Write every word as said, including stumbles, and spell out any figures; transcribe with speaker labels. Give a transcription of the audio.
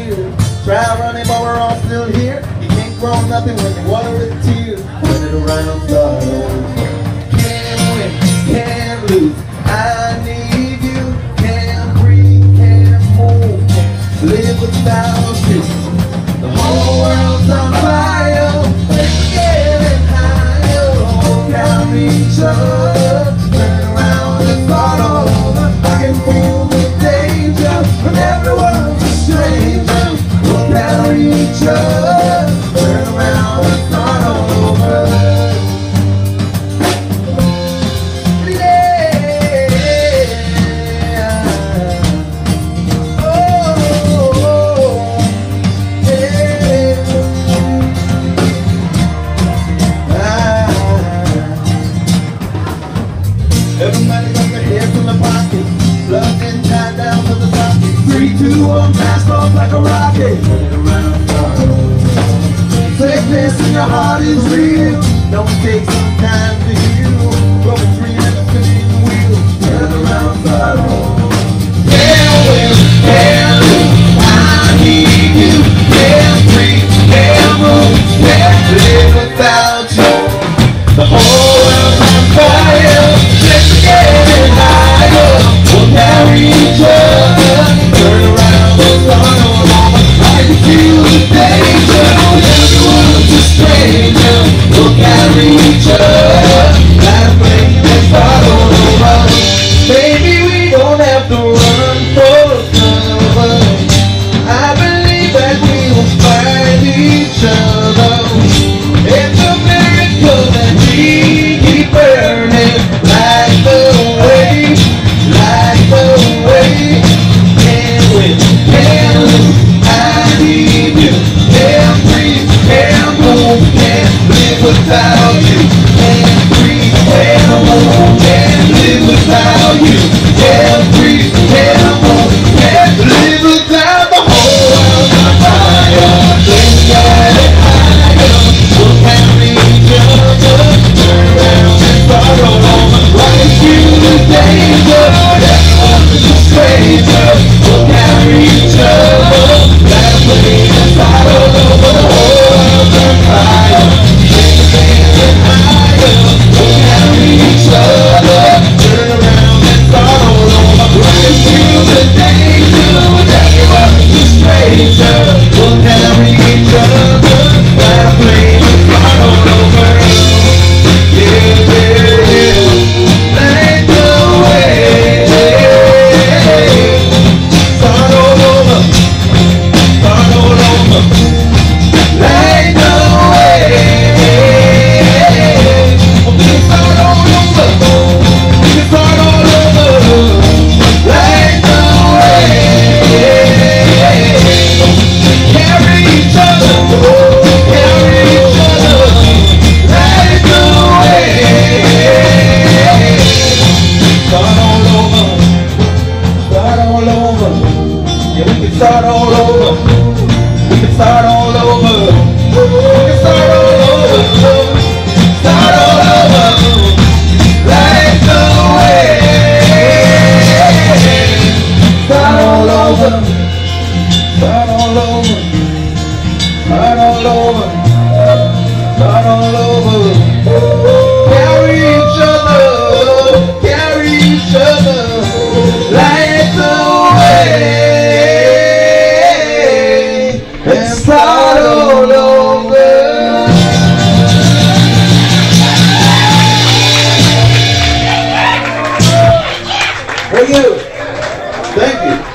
Speaker 1: years. Try running, but we're all still here. You can't grow nothing when you water with tears. Turn it around, start over. Can't win, can't lose. I need you. Can't breathe, can't move, can't live without you. The whole world's on fire. Let's get higher. Hold down each other. Turn around and start all over. I can feel the danger when everyone's a stranger. Hold down each other. Turn around and start all over. Everybody got their head from the pocket, plugged in, tied down to the socket. Three, two, one, blast off like a rocket. Turn it around, start over. Sickness in your heart is real. Don't take some time to heal. Going three and a spinning wheel. Turn around, start over. Can't win, can't lose. I need you. Can't breathe, can't move, can't live without you. The whole world's on fire. Getting higher, we'll carry each other. Turn around and start over. I can feel the danger. Everyone's a stranger. We'll carry each other. Light a flame and start over. Baby, we don't have to run for cover. I believe that we will find each other. It's a miracle that we keep burning. Like the way, like the way. Can't win, can't lose. I need you. Can't breathe, can't move, can't live without you. Can't breathe, can't move, can't live without you. Can't breathe, can't move, can't live without the whole world on fire. Let's get it higher. We'll carry each other. Turn around and start over. Right through the danger. Everyone's a stranger. We'll carry each other. Let us play and start over. The whole world's on fire. Take the band higher. We'll carry each other. Turn around and start over. Right through the danger. Everyone's a stranger. We'll carry each other. Let us play and start over. Yeah, yeah, yeah. Light the way. Start all over. Start all over. Light the way. We can start all over. We can start all over. Light the way. Carry each other. Carry each other. Light the way. Start all over. Start all over. Yeah, we can start all over. We can start all over. We can start all over. Start all over. Light the way. Start all over. Start all over. Start all over. Start all over. Carry each other. Carry each other. Light the way. And start all over. Thank you. Thank you.